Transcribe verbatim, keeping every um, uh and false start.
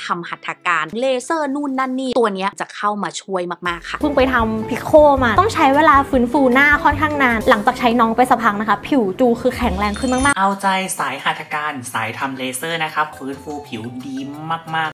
ทำหัตถการเลเซอร์นู่นนั่นนี่ตัวนี้จะเข้ามาช่วยมากๆค่ะเพิ่งไปทำพิโคมาต้องใช้เวลาฟื้นฟูหน้าค่อนข้างนานหลังจากใช้น้องไปสักพักนะคะผิวจูคือแข็งแรงขึ้นมากๆเอาใจสายหัตถการสายทำเลเซอร์นะครับฟื้นฟูผิวดีมากๆ